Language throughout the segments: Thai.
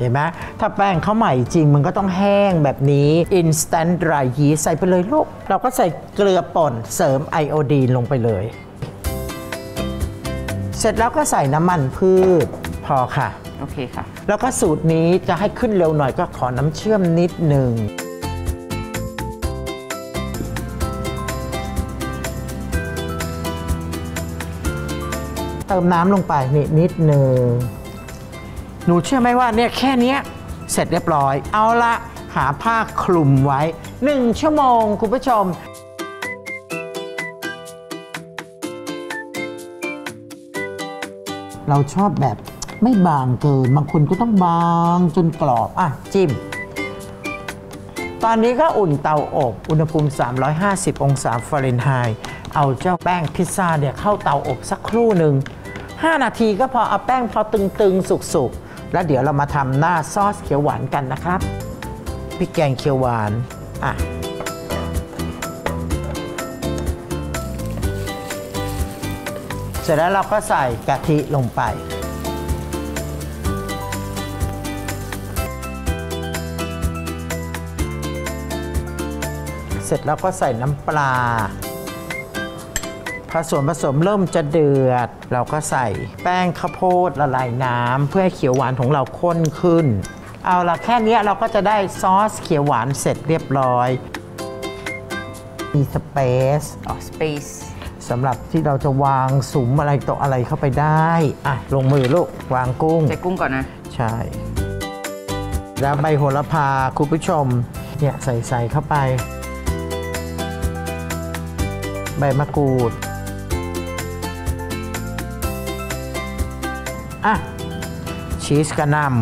เห็นไหมถ้าแป้งเขาใหม่จริงมันก็ต้องแห้งแบบนี้ instant dry yeast ใส่ไปเลยลูกเราก็ใส่เกลือป่นเสริมไอโอดีนลงไปเลยเสร็จแล้วก็ใส่น้ำมันพืชพอค่ะโอเคค่ะแล้วก็สูตรนี้จะให้ขึ้นเร็วหน่อยก็ขอน้ำเชื่อมนิดหนึ่งเติมน้ำลงไปนิดหนึ่งหนูเชื่อไหมว่าเนี่ยแค่นี้เสร็จเรียบร้อยเอาละหาผ้าคลุมไว้1 ชั่วโมงคุณผู้ชมเราชอบแบบไม่บางเกินบางคนก็ต้องบางจนกรอบจิ้มตอนนี้ก็อุ่นเตาอบอุณหภูมิ350องศาฟาเรนไฮต์เอาเจ้าแป้งพิซซ่าเนี่ยเข้าเตาอบสักครู่หนึ่ง5 นาทีก็พอเอาแป้งพอตึงๆสุกๆแล้วเดี๋ยวเรามาทำหน้าซอสเขียวหวานกันนะครับพริกแกงเขียวหวานเสร็จแล้วเราก็ใส่กะทิลงไปเสร็จแล้วก็ใส่น้ำปลาพอส่วนผสมเริ่มจะเดือดเราก็ใส่แป้งข้าวโพดละลายน้ำเพื่อให้เขียวหวานของเราข้นขึ้นเอาละแค่นี้เราก็จะได้ซอสเขียวหวานเสร็จเรียบร้อยมีสเปซสำหรับที่เราจะวางสุมอะไรต่ออะไรเข้าไปได้ลงมือลูกวางกุ้งใส่กุ้งก่อนนะใช่แล้วใบโหระพาคุณผู้ชมเนี่ยใส่เข้าไปใบมะกรูดชีสกระนำ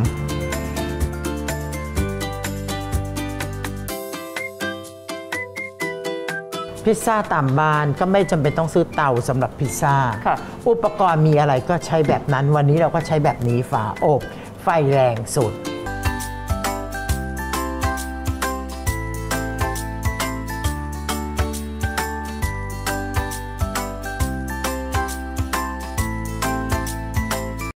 พิซซ่าตามบ้านก็ไม่จำเป็นต้องซื้อเตาสำหรับพิซซ่าอุปกรณ์มีอะไรก็ใช้แบบนั้นวันนี้เราก็ใช้แบบนี้ฝาอบไฟแรงสุด